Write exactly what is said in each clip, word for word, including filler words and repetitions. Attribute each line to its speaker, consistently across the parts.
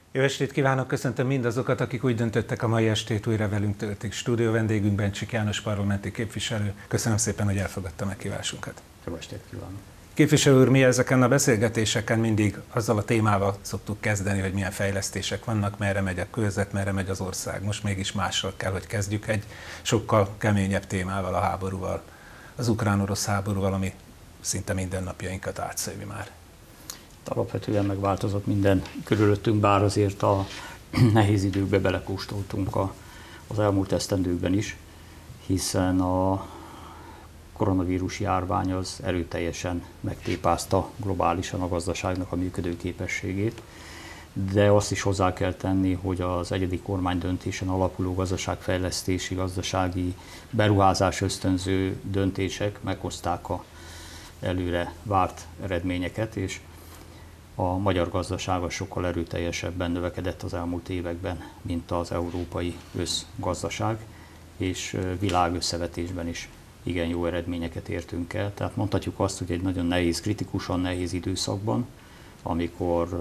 Speaker 1: Jó estét kívánok, köszöntöm mindazokat, akik úgy döntöttek, a mai estét újra velünk töltik. Stúdió vendégünk Bencsik János parlamenti képviselő. Köszönöm szépen, hogy elfogadta meghívásunkat.
Speaker 2: Jó estét kívánok!
Speaker 1: Képviselő úr, mi ezeken a beszélgetéseken mindig azzal a témával szoktuk kezdeni, hogy milyen fejlesztések vannak, merre megy a körzet, merre megy az ország. Most mégis mással kell, hogy kezdjük egy sokkal keményebb témával, a háborúval, az ukrán-orosz háborúval, ami szinte mindennapjainkat átszövi már.
Speaker 2: Alapvetően megváltozott minden körülöttünk, bár azért a nehéz időkbe belekóstoltunk a, az elmúlt esztendőkben is, hiszen a koronavírus járvány az erőteljesen megtépázta globálisan a gazdaságnak a működőképességét, de azt is hozzá kell tenni, hogy az egyedi kormány döntésen alapuló gazdaságfejlesztési, gazdasági beruházás ösztönző döntések meghozták a előre várt eredményeket, és a magyar gazdaság sokkal erőteljesebben növekedett az elmúlt években, mint az európai összgazdaság, és világösszevetésben is igen jó eredményeket értünk el. Tehát mondhatjuk azt, hogy egy nagyon nehéz, kritikusan nehéz időszakban, amikor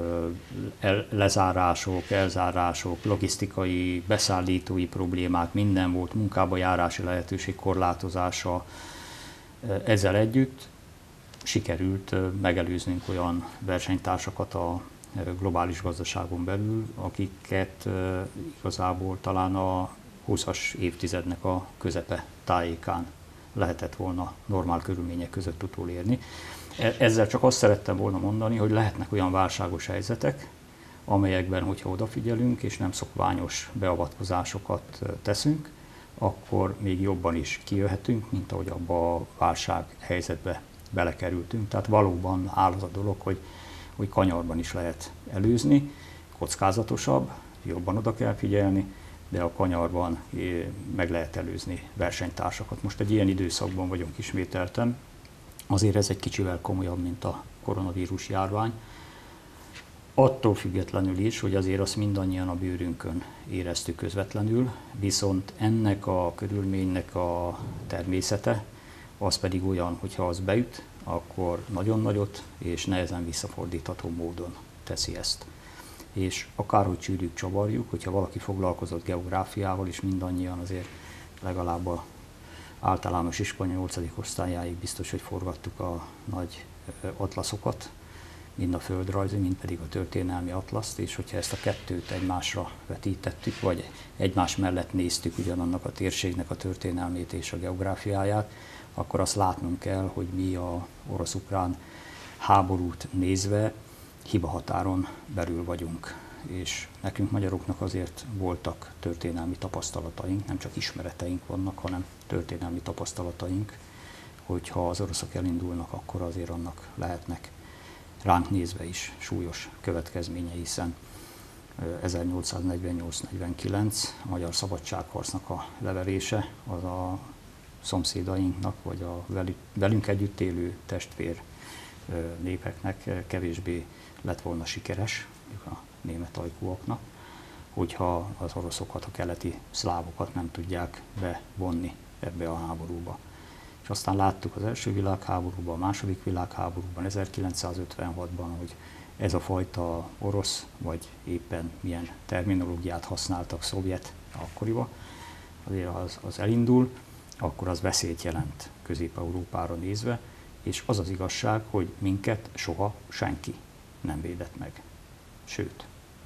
Speaker 2: lezárások, elzárások, logisztikai, beszállítói problémák, minden volt, munkába járási lehetőség korlátozása, ezzel együtt sikerült megelőznünk olyan versenytársakat a globális gazdaságon belül, akiket igazából talán a húszas évtizednek a közepe tájékán lehetett volna normál körülmények között utolérni. Ezzel csak azt szerettem volna mondani, hogy lehetnek olyan válságos helyzetek, amelyekben, hogyha odafigyelünk és nem szokványos beavatkozásokat teszünk, akkor még jobban is kijöhetünk, mint ahogy abba a válság helyzetbe belekerültünk. Tehát valóban áll az a dolog, hogy, hogy kanyarban is lehet előzni, kockázatosabb, jobban oda kell figyelni, de a kanyarban meg lehet előzni versenytársakat. Most egy ilyen időszakban vagyunk ismételten, azért ez egy kicsivel komolyabb, mint a koronavírus járvány. Attól függetlenül is, hogy azért azt mindannyian a bőrünkön éreztük közvetlenül, viszont ennek a körülménynek a természete, az pedig olyan, hogyha az beüt, akkor nagyon nagyot és nehezen visszafordítható módon teszi ezt. És akárhogy csűrjük, csavarjuk, hogyha valaki foglalkozott geográfiával, és mindannyian azért legalább a általános iskola nyolcadik osztályáig biztos, hogy forgattuk a nagy atlaszokat, mind a földrajzi, mind pedig a történelmi atlaszt, és hogyha ezt a kettőt egymásra vetítettük, vagy egymás mellett néztük ugyanannak a térségnek a történelmét és a geográfiáját, akkor azt látnunk kell, hogy mi a orosz-ukrán háborút nézve hibahatáron belül vagyunk. És nekünk magyaroknak azért voltak történelmi tapasztalataink, nem csak ismereteink vannak, hanem történelmi tapasztalataink, hogyha az oroszok elindulnak, akkor azért annak lehetnek ránk nézve is súlyos következménye, hiszen ezernyolcszáznegyvennyolc negyvenkilenc a magyar szabadságharcnak a leverése az a szomszédainknak, vagy a velünk együtt élő testvér népeknek kevésbé lett volna sikeres, a német ajkúaknak, hogyha az oroszokat, a keleti szlávokat nem tudják bevonni ebbe a háborúba. És aztán láttuk az első világháborúban, a második világháborúban, ezerkilencszázötvenhatban, hogy ez a fajta orosz, vagy éppen milyen terminológiát használtak, szovjet akkoriban, azért az, az elindul, akkor az veszélyt jelent Közép-Európára nézve, és az az igazság, hogy minket soha senki nem védett meg. Sőt.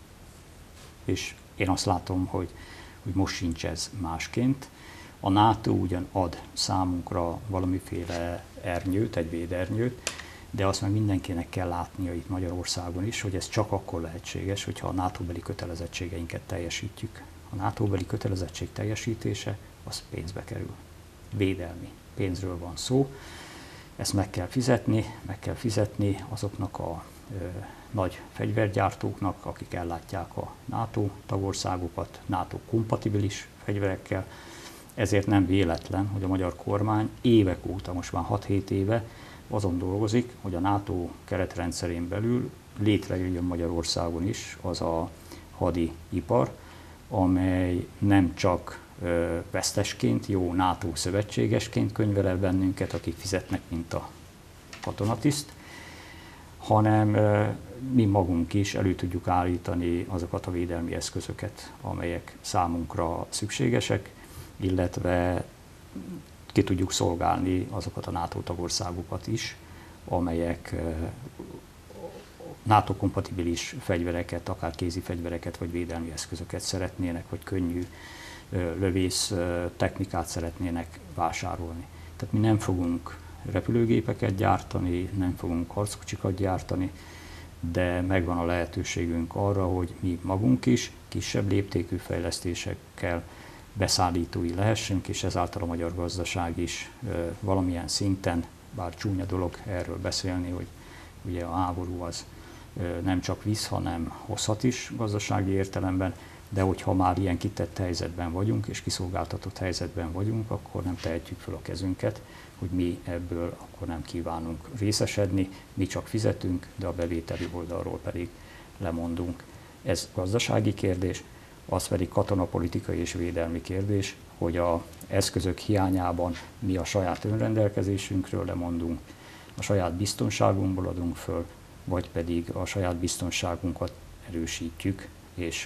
Speaker 2: És én azt látom, hogy, hogy most sincs ez másként. A NATO ugyan ad számunkra valamiféle ernyőt, egy védernyőt, de azt meg mindenkinek kell látnia itt Magyarországon is, hogy ez csak akkor lehetséges, hogyha a NATO-beli kötelezettségeinket teljesítjük. A NATO-beli kötelezettség teljesítése az pénzbe kerül. Védelmi pénzről van szó. Ezt meg kell fizetni, meg kell fizetni azoknak a ö, nagy fegyvergyártóknak, akik ellátják a NATO tagországokat, NATO-kompatibilis fegyverekkel. Ezért nem véletlen, hogy a magyar kormány évek óta, most már hat-hét éve azon dolgozik, hogy a NATO keretrendszerén belül létrejöjjön Magyarországon is az a hadiipar, amely nem csak vesztesként, jó NATO szövetségesként könyvel el bennünket, akik fizetnek, mint a katonatiszt, hanem mi magunk is elő tudjuk állítani azokat a védelmi eszközöket, amelyek számunkra szükségesek, illetve ki tudjuk szolgálni azokat a NATO tagországokat is, amelyek NATO-kompatibilis fegyvereket, akár kézi fegyvereket, vagy védelmi eszközöket szeretnének, vagy könnyű lövész technikát szeretnének vásárolni. Tehát mi nem fogunk repülőgépeket gyártani, nem fogunk harckocsikat gyártani, de megvan a lehetőségünk arra, hogy mi magunk is kisebb léptékű fejlesztésekkel beszállítói lehessünk, és ezáltal a magyar gazdaság is valamilyen szinten, bár csúnya dolog erről beszélni, hogy ugye a háború az nem csak visz, hanem hozhat is gazdasági értelemben, de hogyha már ilyen kitett helyzetben vagyunk, és kiszolgáltatott helyzetben vagyunk, akkor nem tehetjük fel a kezünket, hogy mi ebből akkor nem kívánunk részesedni, mi csak fizetünk, de a bevételi oldalról pedig lemondunk. Ez gazdasági kérdés, az pedig katonapolitikai és védelmi kérdés, hogy az eszközök hiányában mi a saját önrendelkezésünkről lemondunk, a saját biztonságunkból adunk föl, vagy pedig a saját biztonságunkat erősítjük, és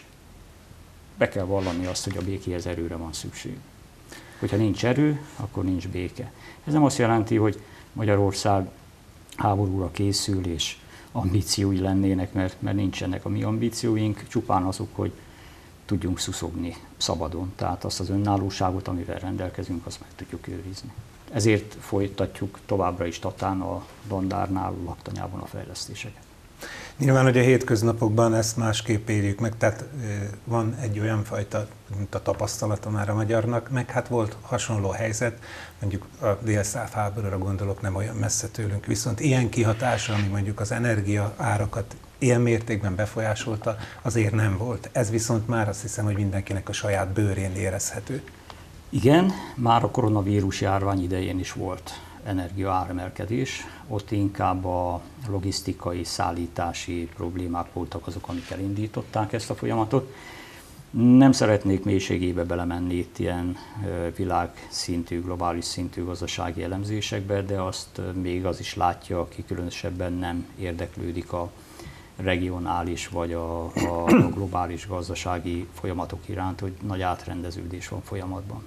Speaker 2: be kell vallani azt, hogy a békéhez erőre van szükség. Hogyha nincs erő, akkor nincs béke. Ez nem azt jelenti, hogy Magyarország háborúra készül, és ambíciói lennének, mert, mert nincsenek a mi ambícióink, csupán azok, hogy tudjunk szuszogni szabadon. Tehát azt az önállóságot, amivel rendelkezünk, azt meg tudjuk őrizni. Ezért folytatjuk továbbra is Tatán, a Dandárnál, a laktanyában a fejlesztéseket.
Speaker 1: Nyilván, hogy a hétköznapokban ezt másképp éljük meg, tehát van egy olyan fajta, mint a tapasztalata már a magyarnak, meg hát volt hasonló helyzet, mondjuk a délszláv háborúra gondolok, nem olyan messze tőlünk, viszont ilyen kihatása, ami mondjuk az energia árakat ilyen mértékben befolyásolta, azért nem volt. Ez viszont már azt hiszem, hogy mindenkinek a saját bőrén érezhető.
Speaker 2: Igen, már a koronavírus járvány idején is volt energia áremelkedés, ott inkább a logisztikai, szállítási problémák voltak azok, amik elindították ezt a folyamatot. Nem szeretnék mélységébe belemenni itt ilyen világszintű, globális szintű gazdasági elemzésekbe, de azt még az is látja, aki különösebben nem érdeklődik a regionális vagy a, a globális gazdasági folyamatok iránt, hogy nagy átrendeződés van folyamatban.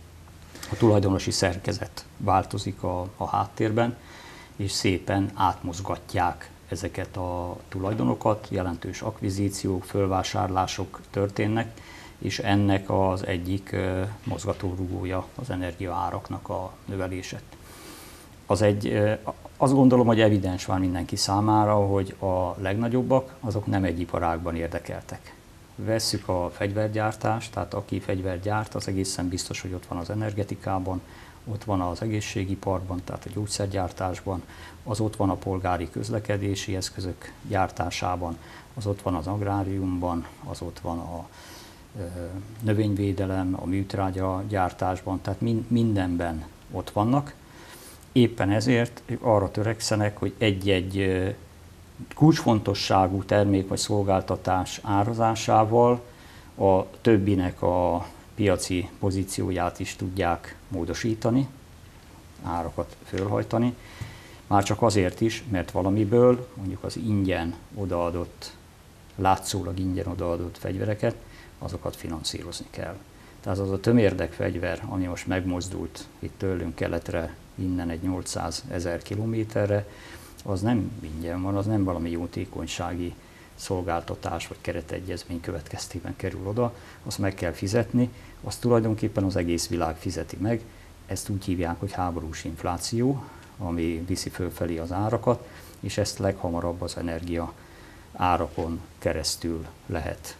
Speaker 2: A tulajdonosi szerkezet változik a, a háttérben, és szépen átmozgatják ezeket a tulajdonokat, jelentős akvizíciók, fölvásárlások történnek, és ennek az egyik mozgatórugója az energiaáraknak a növelése. Az egy, azt gondolom, hogy evidens van mindenki számára, hogy a legnagyobbak azok nem egy iparágban érdekeltek. Vesszük a fegyvergyártást, tehát aki fegyvert gyárt, az egészen biztos, hogy ott van az energetikában, ott van az egészségiparban, tehát a gyógyszergyártásban, az ott van a polgári közlekedési eszközök gyártásában, az ott van az agráriumban, az ott van a növényvédelem, a műtrágya gyártásban, tehát mindenben ott vannak. Éppen ezért arra törekszenek, hogy egy-egy kulcsfontosságú termék vagy szolgáltatás árazásával a többinek a piaci pozícióját is tudják módosítani, árakat fölhajtani. Már csak azért is, mert valamiből, mondjuk az ingyen odaadott, látszólag ingyen odaadott fegyvereket, azokat finanszírozni kell. Tehát az a tömérdek fegyver, ami most megmozdult itt tőlünk keletre, innen egy nyolcszázezer kilométerre, az nem ingyen van, az nem valami jótékonysági szolgáltatás vagy keretegyezmény következtében kerül oda, azt meg kell fizetni, azt tulajdonképpen az egész világ fizeti meg, ezt úgy hívják, hogy háborús infláció, ami viszi fölfelé az árakat, és ezt leghamarabb az energia árakon keresztül lehet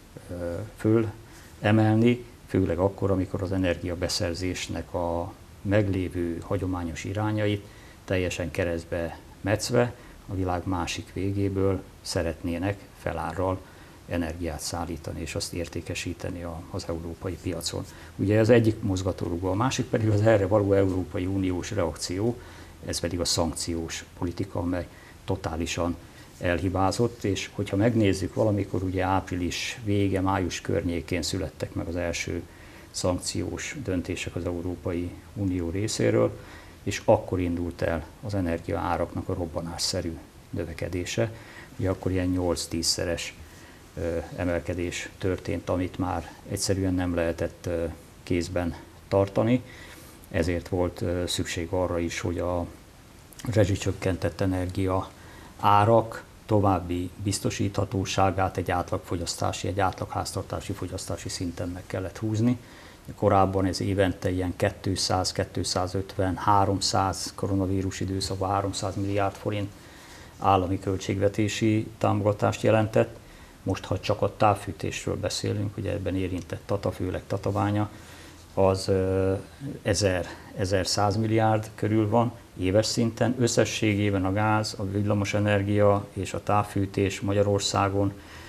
Speaker 2: fölemelni, főleg akkor, amikor az energiabeszerzésnek a meglévő hagyományos irányait teljesen keresztbe metszve a világ másik végéből szeretnének felárral energiát szállítani és azt értékesíteni az európai piacon. Ugye ez egyik mozgatórugó, a másik pedig az erre való Európai Uniós reakció, ez pedig a szankciós politika, amely totálisan elhibázott, és hogyha megnézzük, valamikor ugye április vége, május környékén születtek meg az első szankciós döntések az Európai Unió részéről, és akkor indult el az energiaáraknak a robbanásszerű növekedése. ugye akkor ilyen nyolc-tízszeres emelkedés történt, amit már egyszerűen nem lehetett kézben tartani. Ezért volt szükség arra is, hogy a rezsicsökkentett energia árak további biztosíthatóságát egy átlagfogyasztási, egy átlagháztartási fogyasztási szinten meg kellett húzni. Korábban ez évente ilyen kétszáz, kétszázötven, háromszáz koronavírus időszakban háromszáz milliárd forint állami költségvetési támogatást jelentett. Most, ha csak a távfűtésről beszélünk, ugye ebben érintett Tata, főleg Tatabánya, az ezer-száz milliárd körül van éves szinten. Összességében a gáz, a villamosenergia és a távfűtés Magyarországon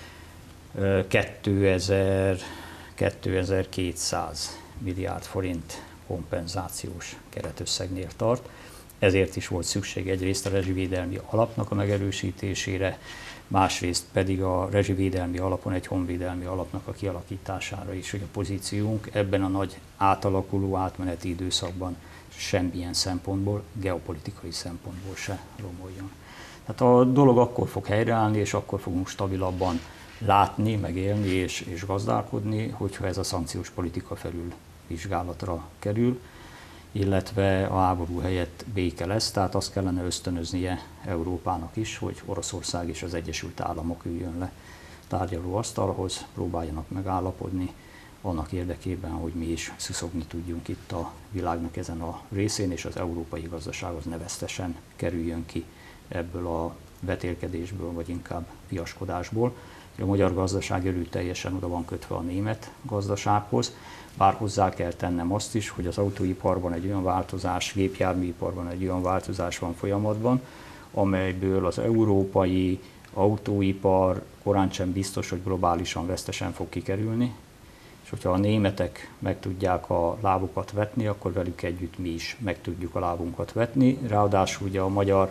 Speaker 2: kétezer-kétszáz milliárd forint kompenzációs keretösszegnél tart. Ezért is volt szükség egyrészt a rezsivédelmi alapnak a megerősítésére, másrészt pedig a rezsivédelmi alapon egy honvédelmi alapnak a kialakítására is, hogy a pozíciónk ebben a nagy átalakuló átmeneti időszakban semmilyen szempontból, geopolitikai szempontból se romoljon. Tehát a dolog akkor fog helyreállni, és akkor fogunk stabilabban látni, megélni és, és gazdálkodni, hogyha ez a szankciós politika felül vizsgálatra kerül, illetve a háború helyett béke lesz, tehát azt kellene ösztönöznie Európának is, hogy Oroszország és az Egyesült Államok üljön le tárgyalóasztalhoz, próbáljanak megállapodni annak érdekében, hogy mi is szuszogni tudjunk itt a világnak ezen a részén, és az európai gazdaság az ne vesztesen kerüljön ki ebből a vetélkedésből, vagy inkább piaskodásból. A magyar gazdaság erőteljesen oda van kötve a német gazdasághoz, bár hozzá kell tennem azt is, hogy az autóiparban egy olyan változás, gépjárműiparban egy olyan változás van folyamatban, amelyből az európai autóipar korán sem biztos, hogy globálisan vesztesen fog kikerülni, és hogyha a németek meg tudják a lábukat vetni, akkor velük együtt mi is meg tudjuk a lábunkat vetni. Ráadásul ugye a magyar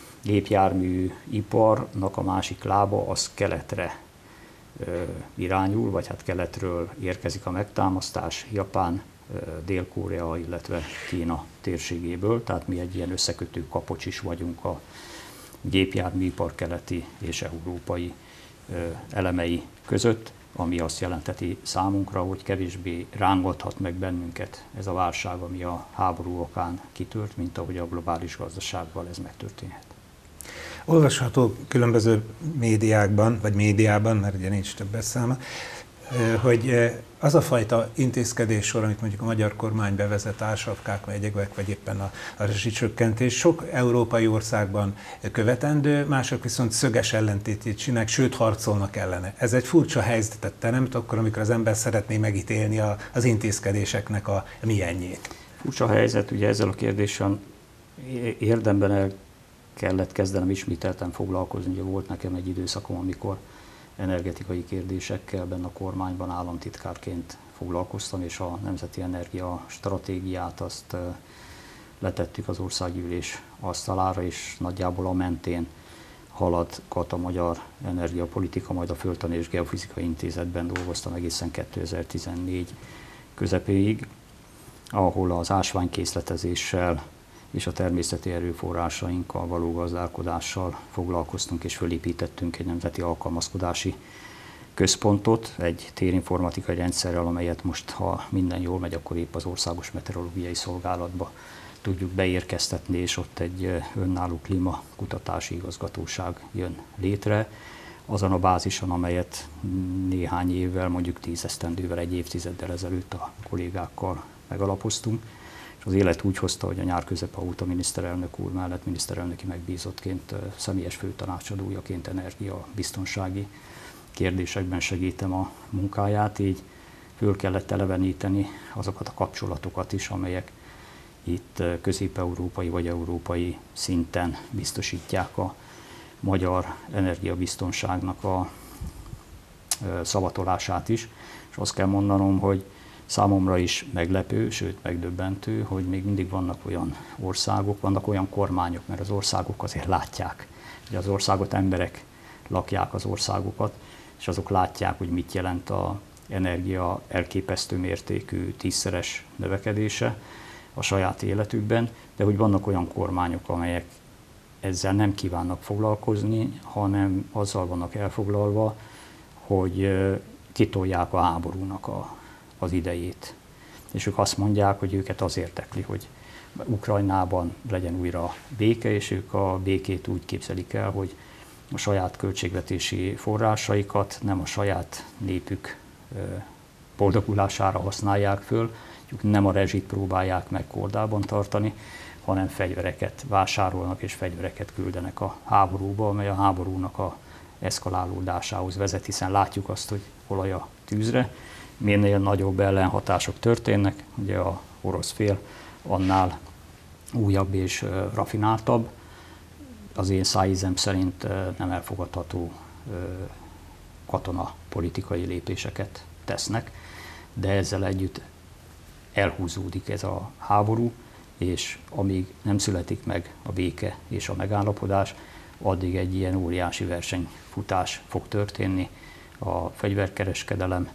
Speaker 2: gépjárműiparnak a másik lába az keletre irányul, vagy hát keletről érkezik a megtámasztás, Japán, Dél-Korea, illetve Kína térségéből, tehát mi egy ilyen összekötő kapocs is vagyunk a gépjárműipar keleti és európai elemei között, ami azt jelenteti számunkra, hogy kevésbé rángathat meg bennünket ez a válság, ami a háború okán kitört, mint ahogy a globális gazdaságban ez megtörténhet.
Speaker 1: Olvasható különböző médiákban, vagy médiában, mert ugye nincs több beszáma, hogy az a fajta intézkedéssor, amit mondjuk a magyar kormány bevezet, ársapkák, vagy egyebek, vagy éppen a, a rezsicsökkentés, sok európai országban követendő, mások viszont szöges ellentétét csinálnak, sőt harcolnak ellene. Ez egy furcsa helyzetet teremt akkor, amikor az ember szeretné megítélni a, az intézkedéseknek a milyenjét.
Speaker 2: Furcsa helyzet, ugye ezzel a kérdéssel érdemben el kellett kezdenem ismételten foglalkozni. Ugye volt nekem egy időszakom, amikor energetikai kérdésekkel benne a kormányban államtitkárként foglalkoztam, és a Nemzeti Energia Stratégiát azt letettük az országgyűlés asztalára, és nagyjából a mentén haladgat a magyar energiapolitika, majd a Földtani és Geofizikai Intézetben dolgoztam egészen kétezer-tizennégy közepéig, ahol az ásványkészletezéssel és a természeti erőforrásainkkal való gazdálkodással foglalkoztunk, és fölépítettünk egy nemzeti alkalmazkodási központot, egy térinformatikai rendszerrel, amelyet most, ha minden jól megy, akkor épp az Országos Meteorológiai Szolgálatba tudjuk beérkeztetni, és ott egy önálló klímakutatási igazgatóság jön létre, azon a bázison, amelyet néhány évvel, mondjuk tíz esztendővel, egy évtizeddel ezelőtt a kollégákkal megalapoztunk. Az élet úgy hozta, hogy a nyár közepe óta miniszterelnök úr mellett miniszterelnöki megbízottként, személyes főtanácsadójaként energiabiztonsági kérdésekben segítem a munkáját, így föl kellett eleveníteni azokat a kapcsolatokat is, amelyek itt közép-európai vagy európai szinten biztosítják a magyar energiabiztonságnak a szavatolását is. És azt kell mondanom, hogy számomra is meglepő, sőt megdöbbentő, hogy még mindig vannak olyan országok, vannak olyan kormányok, mert az országok azért látják, hogy az országot emberek lakják az országokat, és azok látják, hogy mit jelent az energia elképesztő mértékű tízszeres növekedése a saját életükben, de hogy vannak olyan kormányok, amelyek ezzel nem kívánnak foglalkozni, hanem azzal vannak elfoglalva, hogy kitolják a háborúnak a, az idejét. És ők azt mondják, hogy őket az érdekli, hogy Ukrajnában legyen újra béke, és ők a békét úgy képzelik el, hogy a saját költségvetési forrásaikat nem a saját népük boldogulására használják föl, ők nem a rezsit próbálják meg kordában tartani, hanem fegyvereket vásárolnak és fegyvereket küldenek a háborúba, amely a háborúnak a eszkalálódásához vezet, hiszen látjuk azt, hogy olaj a tűzre, minél nagyobb ellenhatások történnek, ugye a orosz fél annál újabb és rafináltabb, az én szájízem szerint nem elfogadható katonapolitikai lépéseket tesznek, de ezzel együtt elhúzódik ez a háború, és amíg nem születik meg a béke és a megállapodás, addig egy ilyen óriási versenyfutás fog történni. A fegyverkereskedelem,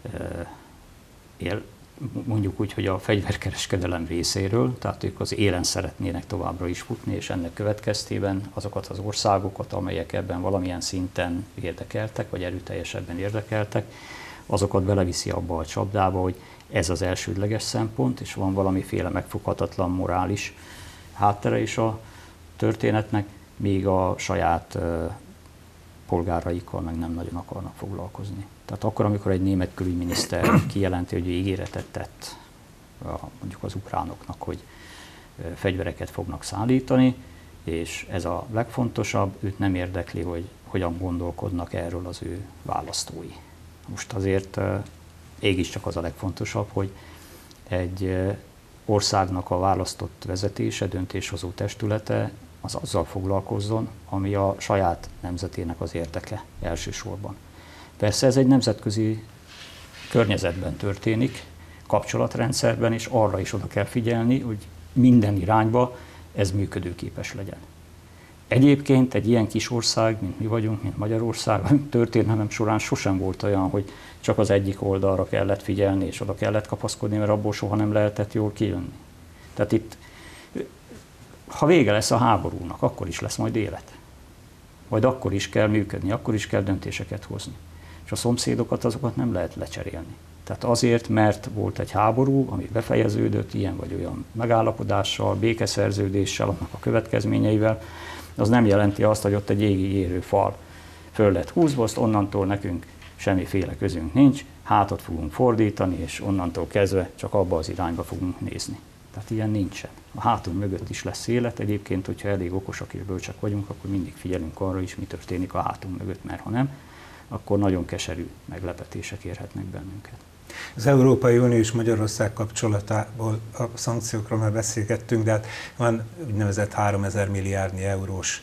Speaker 2: mondjuk úgy, hogy a fegyverkereskedelem részéről, tehát ők az élen szeretnének továbbra is futni, és ennek következtében azokat az országokat, amelyek ebben valamilyen szinten érdekeltek, vagy erőteljesebben érdekeltek, azokat beleviszi abba a csapdába, hogy ez az elsődleges szempont, és van valamiféle megfoghatatlan morális háttere is a történetnek, míg a saját polgáraikkal meg nem nagyon akarnak foglalkozni. Tehát akkor, amikor egy német külügyminiszter kijelenti, hogy ő ígéretet tett mondjuk az ukránoknak, hogy fegyvereket fognak szállítani, és ez a legfontosabb, őt nem érdekli, hogy hogyan gondolkodnak erről az ő választói. Most azért mégiscsak az a legfontosabb, hogy egy országnak a választott vezetése, döntéshozó testülete az azzal foglalkozzon, ami a saját nemzetének az érdeke elsősorban. Persze ez egy nemzetközi környezetben történik, kapcsolatrendszerben, és arra is oda kell figyelni, hogy minden irányba ez működőképes legyen. Egyébként egy ilyen kis ország, mint mi vagyunk, mint Magyarország, történelem során sosem volt olyan, hogy csak az egyik oldalra kellett figyelni, és oda kellett kapaszkodni, mert abból soha nem lehetett jól kijönni. Tehát itt, ha vége lesz a háborúnak, akkor is lesz majd élet. Majd akkor is kell működni, akkor is kell döntéseket hozni. És a szomszédokat, azokat nem lehet lecserélni. Tehát azért, mert volt egy háború, ami befejeződött ilyen vagy olyan megállapodással, békeszerződéssel, annak a következményeivel, az nem jelenti azt, hogy ott egy égig érő fal föl lett húzva, azt onnantól nekünk semmiféle közünk nincs, hátat fogunk fordítani, és onnantól kezdve csak abba az irányba fogunk nézni. Tehát ilyen nincsen. A hátunk mögött is lesz élet, egyébként, hogyha elég okosak és bölcsek vagyunk, akkor mindig figyelünk arra is, mi történik a hátunk mögött, mert ha nem, akkor nagyon keserű meglepetések érhetnek bennünket.
Speaker 1: Az Európai Unió és Magyarország kapcsolatából a szankciókról már beszélgettünk, de hát van úgynevezett háromezer milliárdnyi eurós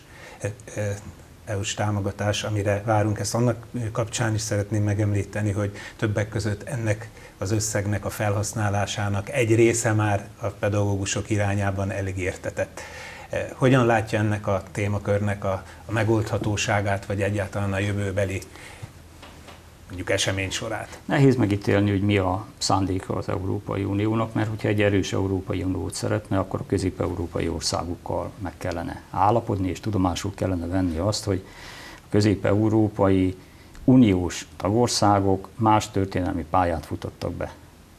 Speaker 1: é u-s támogatás, amire várunk. Ezt annak kapcsán is szeretném megemlíteni, hogy többek között ennek az összegnek a felhasználásának egy része már a pedagógusok irányában elég értetett. Hogyan látja ennek a témakörnek a, a megoldhatóságát, vagy egyáltalán a jövőbeli mondjuk esemény sorát?
Speaker 2: Nehéz megítélni, hogy mi a szándéka az Európai Uniónak, mert hogyha egy erős Európai Uniót szeretne, akkor a közép-európai országokkal meg kellene állapodni, és tudomásul kellene venni azt, hogy a közép-európai uniós tagországok más történelmi pályát futottak be.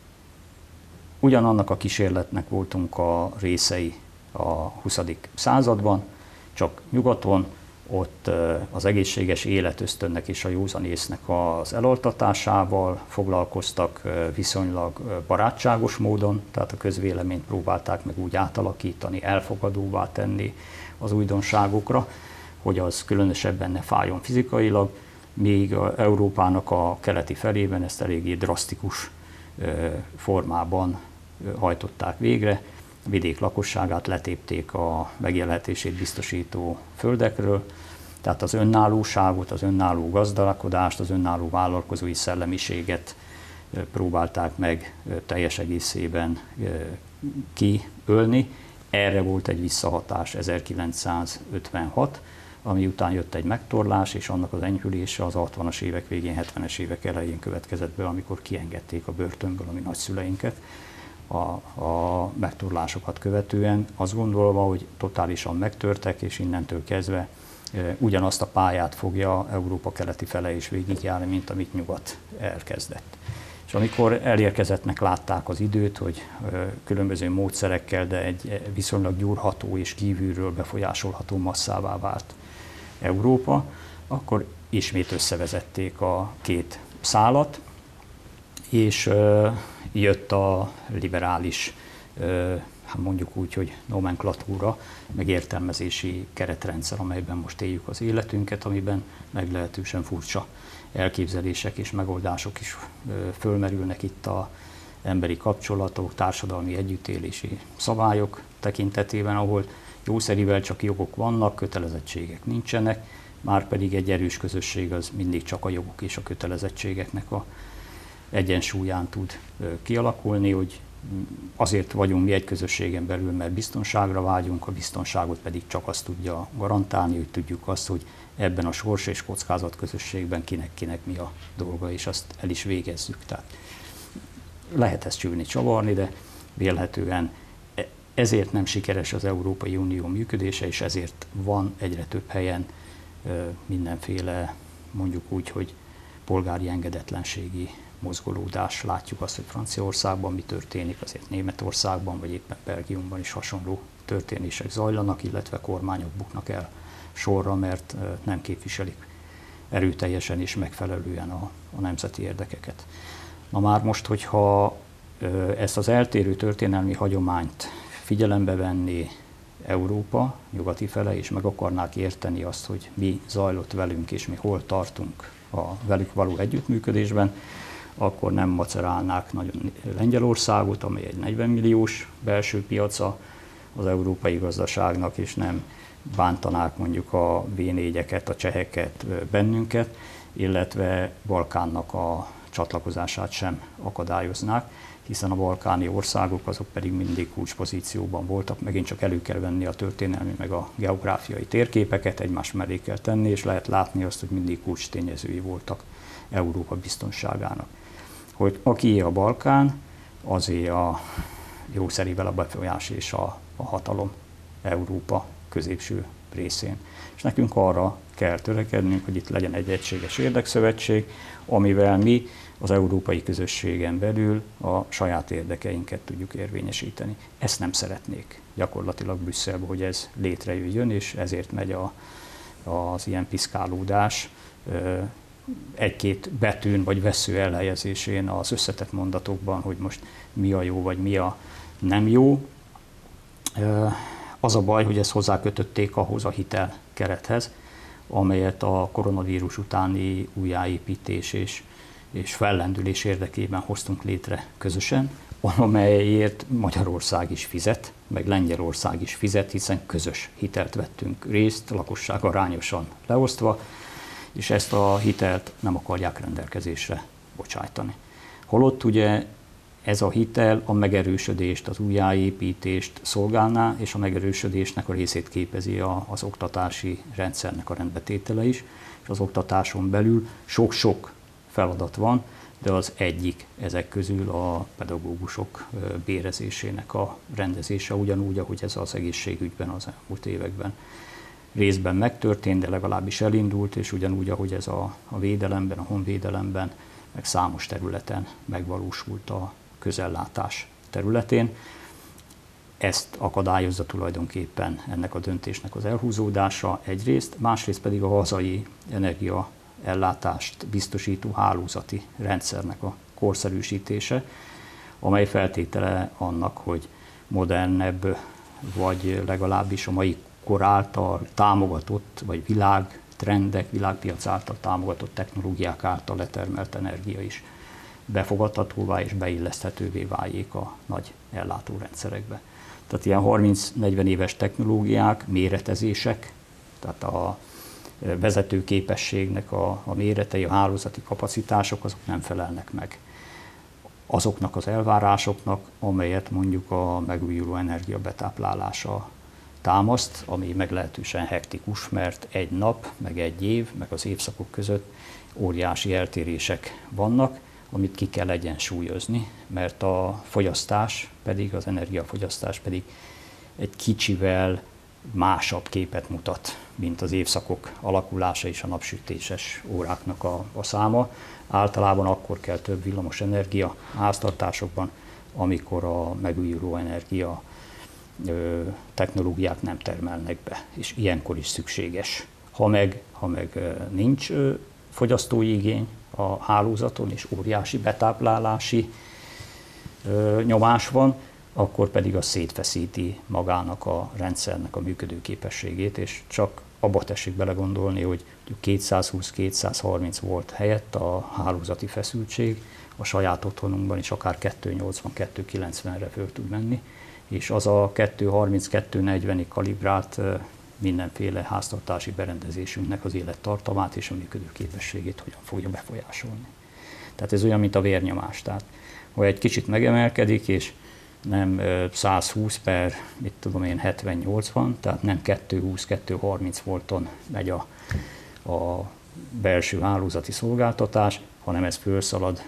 Speaker 2: Ugyanannak a kísérletnek voltunk a részei a huszadik században, csak nyugaton, ott az egészséges életösztönnek és a józanésznek az elaltatásával foglalkoztak viszonylag barátságos módon, tehát a közvéleményt próbálták meg úgy átalakítani, elfogadóvá tenni az újdonságokra, hogy az különösebben ne fájjon fizikailag, míg Európának a keleti felében ezt eléggé drasztikus formában hajtották végre. A vidék lakosságát letépték a megélhetését biztosító földekről, tehát az önállóságot, az önálló gazdálkodást, az önálló vállalkozói szellemiséget próbálták meg teljes egészében kiölni. Erre volt egy visszahatás ezerkilencszázötvenhat, ami után jött egy megtorlás, és annak az enyhülése az hatvanas évek végén, hetvenes évek elején következett be, amikor kiengedték a börtönből a mi nagyszüleinket. a, a megtorlásokat követően, azt gondolva, hogy totálisan megtörtek, és innentől kezdve ugyanazt a pályát fogja Európa keleti fele is végigjárni, mint amit nyugat elkezdett. És amikor elérkezettnek látták az időt, hogy különböző módszerekkel, de egy viszonylag gyúrható és kívülről befolyásolható masszává vált Európa, akkor ismét összevezették a két szálat, és jött a liberális, hát mondjuk úgy, hogy nomenklatúra, meg értelmezési keretrendszer, amelyben most éljük az életünket, amiben meglehetősen furcsa elképzelések és megoldások is fölmerülnek itt az emberi kapcsolatok, társadalmi együttélési szabályok tekintetében, ahol jószerivel csak jogok vannak, kötelezettségek nincsenek, már pedig egy erős közösség az mindig csak a jogok és a kötelezettségeknek a egyensúlyán tud kialakulni, hogy azért vagyunk mi egy közösségen belül, mert biztonságra vágyunk, a biztonságot pedig csak azt tudja garantálni, hogy tudjuk azt, hogy ebben a sors és kockázat közösségben kinek-kinek mi a dolga, és azt el is végezzük. Tehát lehet ezt csülni, csavarni, de vélhetően ezért nem sikeres az Európai Unió működése, és ezért van egyre több helyen mindenféle, mondjuk úgy, hogy polgári engedetlenségi mozgolódás. Látjuk azt, hogy Franciaországban mi történik, azért Németországban, vagy éppen Belgiumban is hasonló történések zajlanak, illetve kormányok buknak el sorra, mert nem képviselik erőteljesen és megfelelően a, a nemzeti érdekeket. Na már most, hogyha ezt az eltérő történelmi hagyományt figyelembe venni Európa nyugati fele, és meg akarnák érteni azt, hogy mi zajlott velünk, és mi hol tartunk a velük való együttműködésben, akkor nem macerálnák nagyon Lengyelországot, amely egy negyven milliós belső piaca az európai gazdaságnak, és nem bántanák mondjuk a vé négyeket, a cseheket, bennünket, illetve Balkánnak a csatlakozását sem akadályoznák, hiszen a balkáni országok azok pedig mindig kulcspozícióban voltak, megint csak elő kell venni a történelmi meg a geográfiai térképeket, egymás mellé kell tenni, és lehet látni azt, hogy mindig kulcs tényezői voltak Európa biztonságának. Hogy akié a Balkán, azé a jószerivel a befolyás és a, a hatalom Európa középső részén. És nekünk arra kell törekednünk, hogy itt legyen egy egységes érdekszövetség, amivel mi az európai közösségen belül a saját érdekeinket tudjuk érvényesíteni. Ezt nem szeretnék gyakorlatilag Brüsszelbe, hogy ez létrejöjjön, és ezért megy a, az ilyen piszkálódás egy-két betűn vagy vessző elhelyezésén az összetett mondatokban, hogy most mi a jó vagy mi a nem jó. Az a baj, hogy ezt hozzákötötték ahhoz a hitel kerethez, amelyet a koronavírus utáni újjáépítés és, és fellendülés érdekében hoztunk létre közösen, amelyért Magyarország is fizet, meg Lengyelország is fizet, hiszen közös hitelt vettünk részt, lakosság arányosan leosztva, és ezt a hitelt nem akarják rendelkezésre bocsájtani. Holott ugye ez a hitel a megerősödést, az újjáépítést szolgálná, és a megerősödésnek a részét képezi a, az oktatási rendszernek a rendbetétele is, és az oktatáson belül sok-sok feladat van, de az egyik ezek közül a pedagógusok bérezésének a rendezése, ugyanúgy, ahogy ez az egészségügyben az elmúlt években részben megtörtént, de legalábbis elindult, és ugyanúgy, ahogy ez a, a védelemben, a honvédelemben, meg számos területen megvalósult a közellátás területén. Ezt akadályozza tulajdonképpen ennek a döntésnek az elhúzódása egyrészt, másrészt pedig a hazai energiaellátást biztosító hálózati rendszernek a korszerűsítése, amely feltétele annak, hogy modernebb, vagy legalábbis a mai kor által támogatott, vagy világtrendek, világpiac által támogatott technológiák által letermelt energia is befogadhatóvá és beilleszthetővé váljék a nagy ellátórendszerekbe. Tehát ilyen harminc-negyven éves technológiák, méretezések, tehát a vezetőképességnek a, a méretei, a hálózati kapacitások, azok nem felelnek meg azoknak az elvárásoknak, amelyet mondjuk a megújuló energia betáplálása támaszt, ami meglehetősen hektikus, mert egy nap, meg egy év, meg az évszakok között óriási eltérések vannak, amit ki kell egyensúlyozni, mert a fogyasztás pedig, az energiafogyasztás pedig egy kicsivel másabb képet mutat, mint az évszakok alakulása és a napsütéses óráknak a, a száma. Általában akkor kell több villamos energia háztartásokban, amikor a megújuló energia ö, technológiák nem termelnek be, és ilyenkor is szükséges. Ha meg, ha meg ö, nincs ö, fogyasztói igény a hálózaton, és óriási betáplálási ö, nyomás van, akkor pedig az szétfeszíti magának a rendszernek a működőképességét, és csak abba tessék belegondolni, hogy kétszázhúsz-kétszázharminc volt helyett a hálózati feszültség a saját otthonunkban is akár kétszáznyolcvan-kétszázkilencvenre föl tud menni, és az a kétszázharminc-kétszáznegyvenig kalibrált mindenféle háztartási berendezésünknek az élettartamát és a működőképességét hogyan fogja befolyásolni. Tehát ez olyan, mint a vérnyomás. Tehát, ha egy kicsit megemelkedik, és nem százhúsz per, mit tudom én, hetven-nyolcvan, tehát nem kétszázhúsz-kétszázharminc volton megy a, a belső hálózati szolgáltatás, hanem ez fölszalad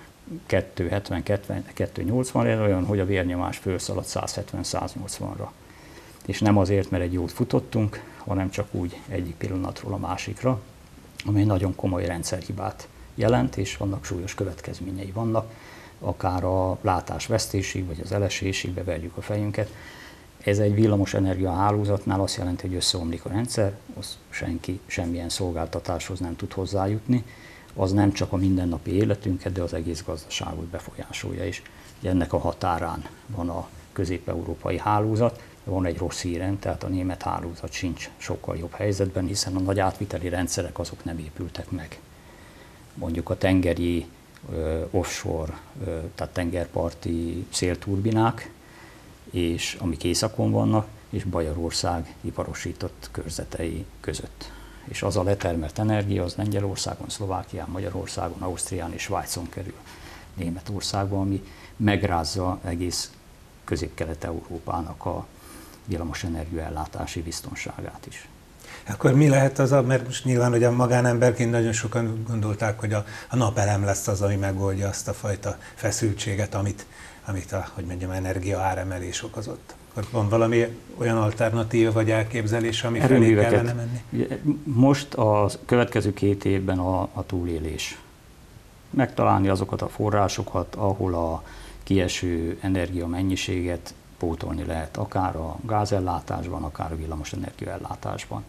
Speaker 2: kétszázhetven-kétszáznyolcvanra, olyan, hogy a vérnyomás fölszalad százhetven-száznyolcvanra. És nem azért, mert egy jót futottunk, hanem csak úgy egyik pillanatról a másikra, ami nagyon komoly rendszerhibát jelent, és vannak súlyos következményei vannak, akár a látásvesztésig, vagy az elesésig beverjük a fejünket. Ez egy villamos energia hálózatnál azt jelenti, hogy összeomlik a rendszer, az senki semmilyen szolgáltatáshoz nem tud hozzájutni, az nem csak a mindennapi életünket, de az egész gazdaságot befolyásolja is. Ennek a határán van a közép-európai hálózat, van egy rossz hírem, tehát a német hálózat sincs sokkal jobb helyzetben, hiszen a nagy átviteli rendszerek azok nem épültek meg. Mondjuk a tengeri, offshore, tehát tengerparti szélturbinák, és amik északon vannak, és Bajorország iparosított körzetei között. És az a letermelt energia az Lengyelországon, Szlovákián, Magyarországon, Ausztrián és Svájcon kerül Németországban, ami megrázza egész Közép-Kelet-Európának a villamos energiaellátási biztonságát is.
Speaker 1: Akkor mi lehet az, a, mert most nyilván, hogy a magánemberként nagyon sokan gondolták, hogy a, a napelem lesz az, ami megoldja azt a fajta feszültséget, amit, amit a, hogy mondjam, energia áremelés okozott. Akkor van valami olyan alternatíva vagy elképzelés, ami felé kellene menni?
Speaker 2: Most a következő két évben a, a túlélés. Megtalálni azokat a forrásokat, ahol a kieső energia mennyiséget pótolni lehet, akár a gázellátásban, akár a villamos energiaellátásban.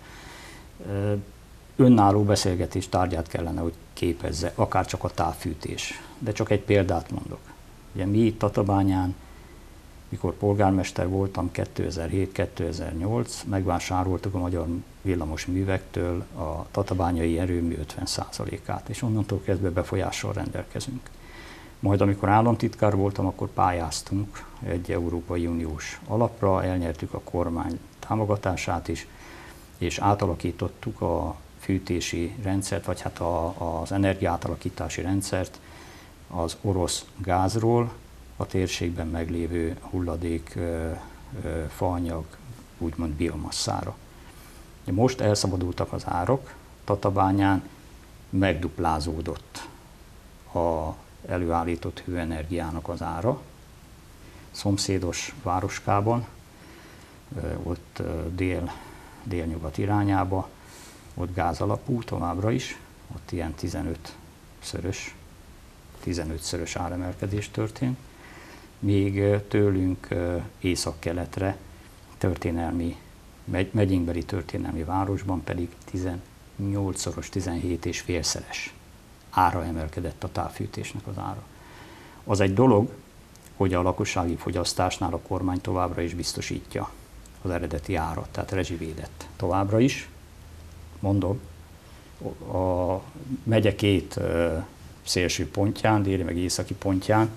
Speaker 2: Önálló beszélgetés tárgyát kellene, hogy képezze, akár csak a távfűtés. De csak egy példát mondok. Ugye mi itt Tatabányán, mikor polgármester voltam kétezer-hét-kétezer-nyolc, megvásároltuk a Magyar Villamos Művektől a tatabányai erőmű ötven százalékát, és onnantól kezdve befolyással rendelkezünk. Majd amikor államtitkár voltam, akkor pályáztunk egy Európai Uniós alapra, elnyertük a kormány támogatását is, és átalakítottuk a fűtési rendszert, vagy hát a, az energiaátalakítási rendszert az orosz gázról a térségben meglévő hulladék ö, ö, faanyag, úgymond biomasszára. Most elszabadultak az árak, Tatabányán megduplázódott a előállított hőenergiának az ára. Szomszédos városkában, ott dél, délnyugat irányába, ott gáz alapú továbbra is, ott ilyen tizenötszörös, tizenötszörös áremelkedés történt, míg tőlünk északkeletre történelmi, megyénkbeli történelmi városban pedig tizennyolcszoros, tizenhét és félszeres ára emelkedett a távfűtésnek az ára. Az egy dolog, hogy a lakossági fogyasztásnál a kormány továbbra is biztosítja az eredeti árat, tehát rezsivédett továbbra is. Mondom, a megye két szélső pontján, déli meg északi pontján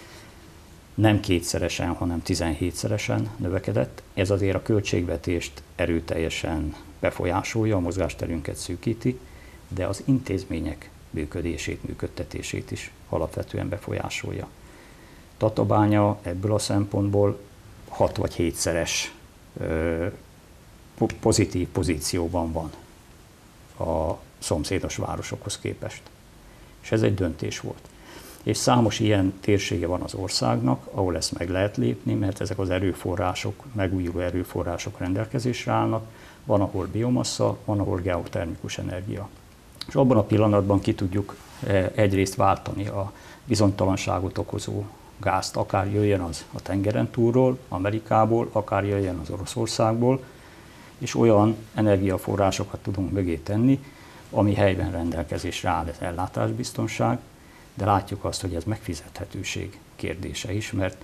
Speaker 2: nem kétszeresen, hanem tizenhétszeresen növekedett. Ez azért a költségvetést erőteljesen befolyásolja, a mozgásterünket szűkíti, de az intézmények működését, működtetését is alapvetően befolyásolja. Tatabánya ebből a szempontból hat vagy hétszeres ö, pozitív pozícióban van a szomszédos városokhoz képest. És ez egy döntés volt. és számos ilyen térsége van az országnak, ahol ezt meg lehet lépni, mert ezek az erőforrások, megújuló erőforrások rendelkezésre állnak, van, ahol biomassa, van, ahol geotermikus energia. És abban a pillanatban ki tudjuk egyrészt váltani a bizonytalanságot okozó gázt, akár jöjjön az a tengeren túlról, Amerikából, akár jöjjön az Oroszországból, és olyan energiaforrásokat tudunk mögé tenni, ami helyben rendelkezésre áll, ez ellátásbiztonság, de látjuk azt, hogy ez megfizethetőség kérdése is, mert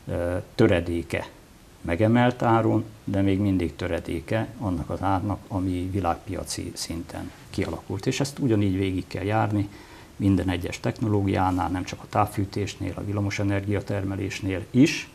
Speaker 2: töredéke megemelt áron, de még mindig töredéke annak az árnak, ami világpiaci szinten kialakult. És ezt ugyanígy végig kell járni minden egyes technológiánál, nem csak a távfűtésnél, a villamosenergia termelésnél is.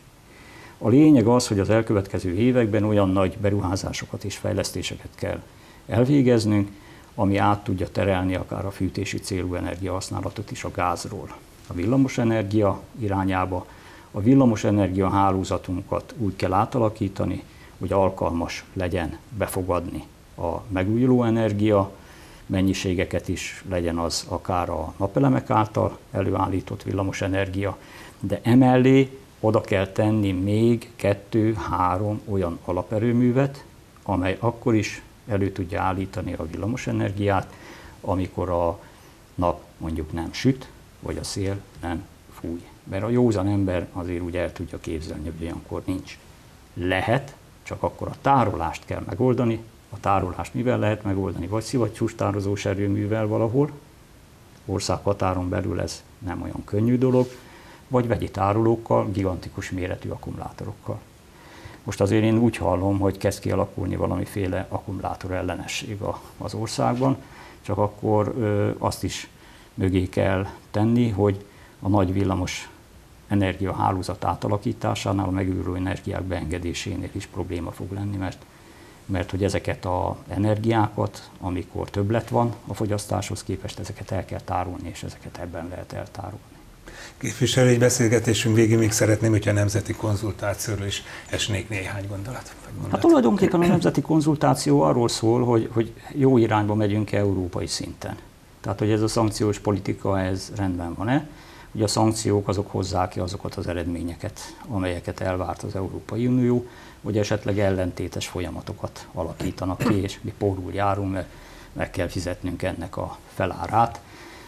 Speaker 2: A lényeg az, hogy az elkövetkező években olyan nagy beruházásokat és fejlesztéseket kell elvégeznünk, ami át tudja terelni akár a fűtési célú energiahasználatot is a gázról a villamosenergia irányába. A villamosenergia hálózatunkat úgy kell átalakítani, hogy alkalmas legyen befogadni a megújuló energia mennyiségeket is, legyen az akár a napelemek által előállított villamosenergia, de emellé oda kell tenni még kettő-három olyan alaperőművet, amely akkor is elő tudja állítani a villamosenergiát, amikor a nap mondjuk nem süt, vagy a szél nem fúj. Mert a józan ember azért úgy el tudja képzelni, hogy olyankor nincs. Lehet, csak akkor a tárolást kell megoldani. A tárolást mivel lehet megoldani? Vagy szivattyús tározós erőművel valahol, országhatáron belül ez nem olyan könnyű dolog, vagy vegyi tárolókkal, gigantikus méretű akkumulátorokkal. Most azért én úgy hallom, hogy kezd kialakulni valamiféle akkumulátor ellenesség az országban, csak akkor ö, azt is mögé kell tenni, hogy a nagy villamos energiahálózat átalakításánál, a megújuló energiák beengedésénél is probléma fog lenni, mert, mert hogy ezeket az energiákat, amikor többlet van a fogyasztáshoz képest, ezeket el kell tárolni, és ezeket ebben lehet eltárolni.
Speaker 1: Képviselő, egy beszélgetésünk végén még szeretném, hogyha a nemzeti konzultációról is esnék néhány gondolat. gondolat.
Speaker 2: Hát tulajdonképpen a nemzeti konzultáció arról szól, hogy, hogy jó irányba megyünk európai szinten. Tehát, hogy ez a szankciós politika, ez rendben van-e? Ugye a szankciók azok hozzák ki azokat az eredményeket, amelyeket elvárt az Európai Unió, vagy esetleg ellentétes folyamatokat alakítanak ki, és mi pórul járunk, mert meg kell fizetnünk ennek a felárát,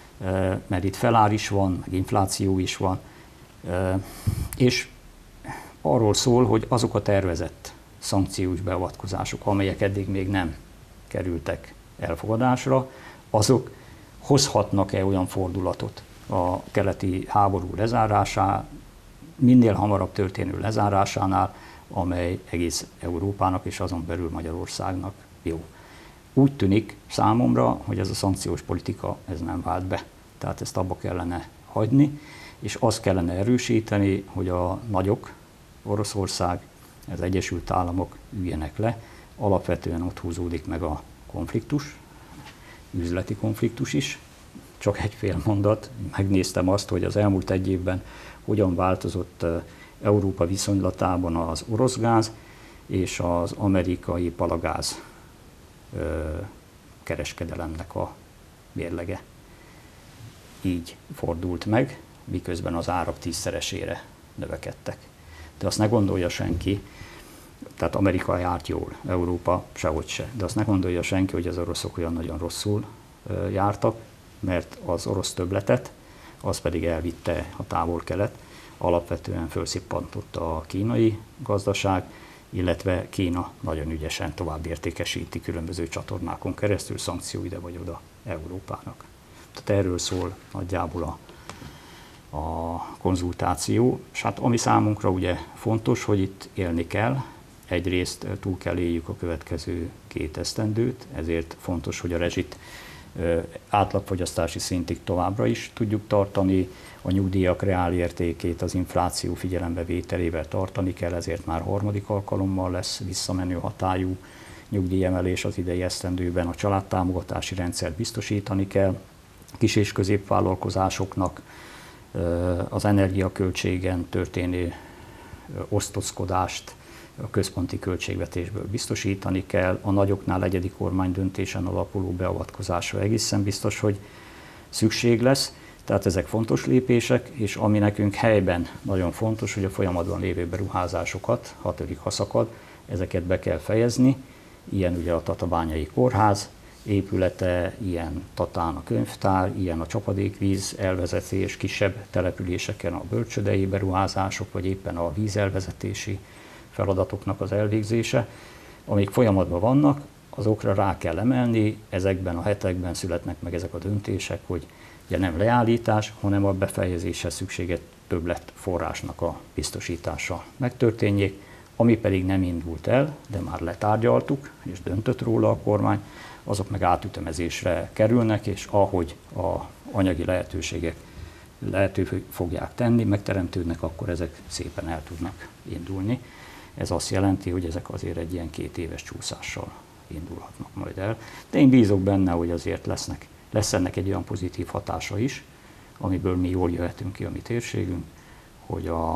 Speaker 2: mert itt felár is van, meg infláció is van, és arról szól, hogy azok a tervezett szankciós beavatkozások, amelyek eddig még nem kerültek elfogadásra, azok hozhatnak-e olyan fordulatot a keleti háború lezárásá, minél hamarabb történő lezárásánál, amely egész Európának és azon belül Magyarországnak jó. Úgy tűnik számomra, hogy ez a szankciós politika ez nem vált be. Tehát ezt abba kellene hagyni, és azt kellene erősíteni, hogy a nagyok, Oroszország, az Egyesült Államok üljenek le. Alapvetően ott húzódik meg a konfliktus, üzleti konfliktus is. Csak egy fél mondat, megnéztem azt, hogy az elmúlt egy évben hogyan változott Európa viszonylatában az orosz gáz és az amerikai palagáz kereskedelemnek a mérlege. Így fordult meg, miközben az árak tízszeresére növekedtek. De azt ne gondolja senki, tehát Amerika járt jól, Európa sehogy se, de azt ne gondolja senki, hogy az oroszok olyan nagyon rosszul jártak, mert az orosz többletet, az pedig elvitte a távol-kelet, alapvetően felszippantotta a kínai gazdaság, illetve Kína nagyon ügyesen tovább értékesíti különböző csatornákon keresztül, szankció ide vagy oda Európának. Tehát erről szól nagyjából a, a konzultáció, és hát ami számunkra ugye fontos, hogy itt élni kell, egyrészt túl kell éljük a következő két esztendőt, ezért fontos, hogy a rezsit átlagfogyasztási szintig továbbra is tudjuk tartani, a nyugdíjak reálértékét az infláció figyelembevételével tartani kell, ezért már harmadik alkalommal lesz visszamenő hatályú nyugdíjemelés az idei esztendőben, a családtámogatási rendszert biztosítani kell, kis- és középvállalkozásoknak az energiaköltségen történő osztozkodást a központi költségvetésből biztosítani kell, a nagyoknál egyedi kormány döntésen alapuló beavatkozásra egészen biztos, hogy szükség lesz. Tehát ezek fontos lépések, és ami nekünk helyben nagyon fontos, hogy a folyamatban lévő beruházásokat, hatodik haszakad, ezeket be kell fejezni. Ilyen ugye a Tatabányai Kórház épülete, ilyen Tatán a könyvtár, ilyen a csapadékvíz elvezetés, kisebb településeken a bölcsődei beruházások, vagy éppen a vízelvezetési feladatoknak az elvégzése, amik folyamatban vannak, azokra rá kell emelni, ezekben a hetekben születnek meg ezek a döntések, hogy ugye nem leállítás, hanem a befejezéshez szükséges többlet forrásnak a biztosítása megtörténjék, ami pedig nem indult el, de már letárgyaltuk, és döntött róla a kormány, azok meg átütemezésre kerülnek, és ahogy a anyagi lehetőségek lehető fogják tenni, megteremtődnek, akkor ezek szépen el tudnak indulni. Ez azt jelenti, hogy ezek azért egy ilyen két éves csúszással indulhatnak majd el. De én bízok benne, hogy azért lesznek, lesz ennek egy olyan pozitív hatása is, amiből mi jól jöhetünk ki a mi térségünk, hogy a,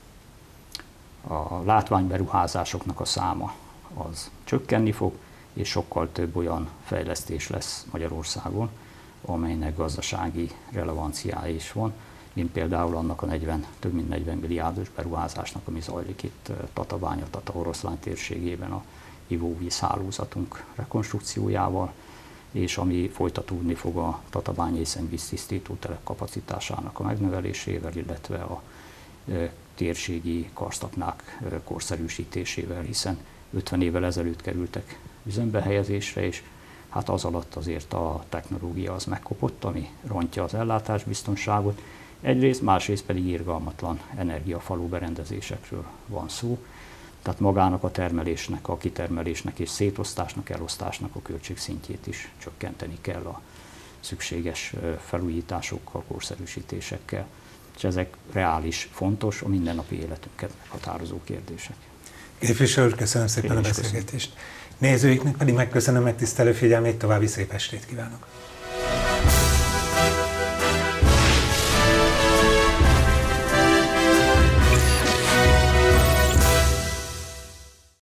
Speaker 2: a látványberuházásoknak a száma az csökkenni fog, és sokkal több olyan fejlesztés lesz Magyarországon, amelynek gazdasági relevanciája is van, mint például annak a negyven, több mint negyven milliárdos beruházásnak, ami zajlik itt Tatabánya, Tata-Oroszlány térségében a ivóvíz hálózatunk rekonstrukciójával, és ami folytatódni fog a tatabányai szennyvíztisztító telep kapacitásának a megnövelésével, illetve a térségi karsztaknák korszerűsítésével, hiszen ötven évvel ezelőtt kerültek üzembe helyezésre, és hát az alatt azért a technológia az megkopott, ami rontja az ellátásbiztonságot. Egyrészt, másrészt pedig irgalmatlan energiafalú berendezésekről van szó. Tehát magának a termelésnek, a kitermelésnek és szétosztásnak, elosztásnak a költségszintjét is csökkenteni kell a szükséges felújításokkal, korszerűsítésekkel. És ezek reális, fontos, a mindennapi életünket meghatározó kérdések.
Speaker 1: Képviselő úr, köszönöm szépen a beszélgetést. Nézőiknek pedig megköszönöm megtisztelő figyelmét, további szép estét kívánok!